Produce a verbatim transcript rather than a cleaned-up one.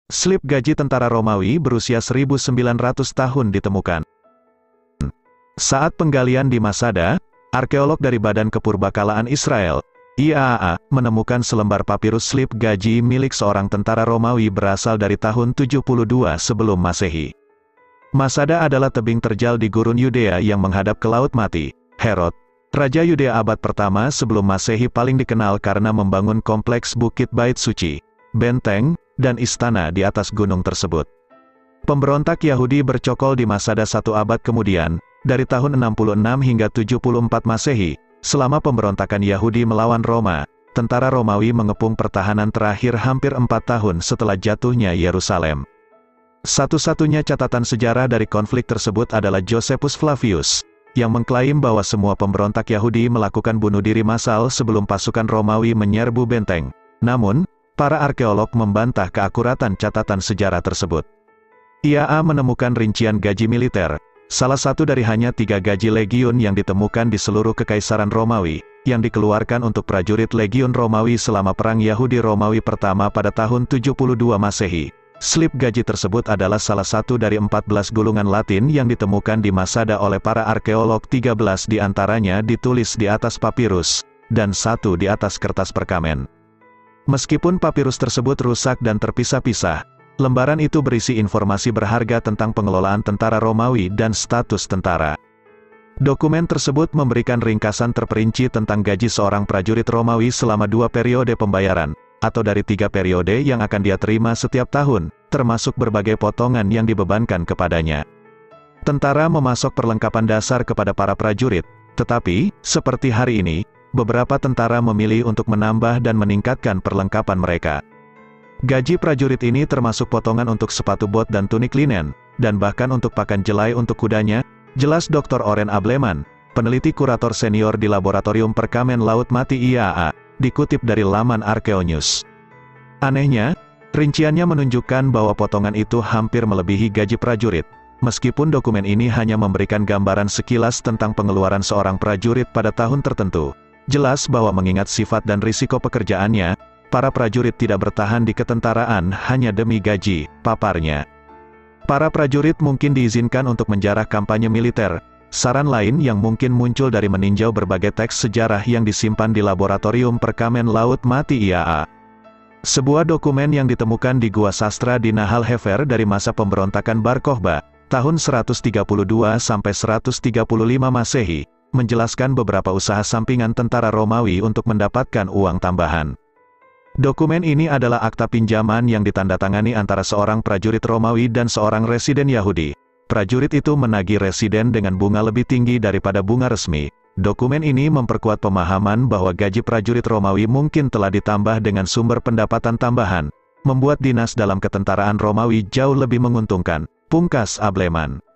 Slip gaji tentara Romawi berusia seribu sembilan ratus tahun ditemukan. Saat penggalian di Masada, arkeolog dari Badan Kepurbakalaan Israel, I A A, menemukan selembar papirus slip gaji milik seorang tentara Romawi berasal dari tahun tujuh puluh dua sebelum Masehi. Masada adalah tebing terjal di gurun Yudea yang menghadap ke Laut Mati. Herod, Raja Yudea abad pertama sebelum Masehi, paling dikenal karena membangun kompleks Bukit Bait Suci, benteng, dan istana di atas gunung tersebut. Pemberontak Yahudi bercokol di Masada satu abad kemudian, dari tahun enam puluh enam hingga tujuh puluh empat Masehi. Selama pemberontakan Yahudi melawan Roma, tentara Romawi mengepung pertahanan terakhir hampir empat tahun setelah jatuhnya Yerusalem. Satu-satunya catatan sejarah dari konflik tersebut adalah Josephus Flavius, yang mengklaim bahwa semua pemberontak Yahudi melakukan bunuh diri massal sebelum pasukan Romawi menyerbu benteng. Namun, para arkeolog membantah keakuratan catatan sejarah tersebut. I A A menemukan rincian gaji militer, salah satu dari hanya tiga gaji legiun yang ditemukan di seluruh Kekaisaran Romawi, yang dikeluarkan untuk prajurit legiun Romawi selama Perang Yahudi-Romawi pertama pada tahun tujuh puluh dua Masehi. Slip gaji tersebut adalah salah satu dari empat belas gulungan Latin yang ditemukan di Masada oleh para arkeolog. Tiga belas di antaranya ditulis di atas papirus, dan satu di atas kertas perkamen. Meskipun papirus tersebut rusak dan terpisah-pisah, lembaran itu berisi informasi berharga tentang pengelolaan tentara Romawi dan status tentara. Dokumen tersebut memberikan ringkasan terperinci tentang gaji seorang prajurit Romawi selama dua periode pembayaran, atau dari tiga periode yang akan dia terima setiap tahun, termasuk berbagai potongan yang dibebankan kepadanya. Tentara memasok perlengkapan dasar kepada para prajurit, tetapi, seperti hari ini, beberapa tentara memilih untuk menambah dan meningkatkan perlengkapan mereka. Gaji prajurit ini termasuk potongan untuk sepatu bot dan tunik linen, dan bahkan untuk pakan jelai untuk kudanya, jelas doktor Oren Ableman, peneliti kurator senior di Laboratorium Perkamen Laut Mati I A A, dikutip dari laman Arkeonews. Anehnya, rinciannya menunjukkan bahwa potongan itu hampir melebihi gaji prajurit, meskipun dokumen ini hanya memberikan gambaran sekilas tentang pengeluaran seorang prajurit pada tahun tertentu. Jelas bahwa mengingat sifat dan risiko pekerjaannya, para prajurit tidak bertahan di ketentaraan hanya demi gaji, paparnya. Para prajurit mungkin diizinkan untuk menjarah kampanye militer. Saran lain yang mungkin muncul dari meninjau berbagai teks sejarah yang disimpan di Laboratorium Perkamen Laut Mati I A A. Sebuah dokumen yang ditemukan di Gua Sastra di Nahal Hefer dari masa pemberontakan Bar Kokhba, tahun seratus tiga puluh dua sampai seratus tiga puluh lima Masehi, menjelaskan beberapa usaha sampingan tentara Romawi untuk mendapatkan uang tambahan. Dokumen ini adalah akta pinjaman yang ditandatangani antara seorang prajurit Romawi dan seorang residen Yahudi. Prajurit itu menagih residen dengan bunga lebih tinggi daripada bunga resmi. Dokumen ini memperkuat pemahaman bahwa gaji prajurit Romawi mungkin telah ditambah dengan sumber pendapatan tambahan, membuat dinas dalam ketentaraan Romawi jauh lebih menguntungkan, pungkas Ableman.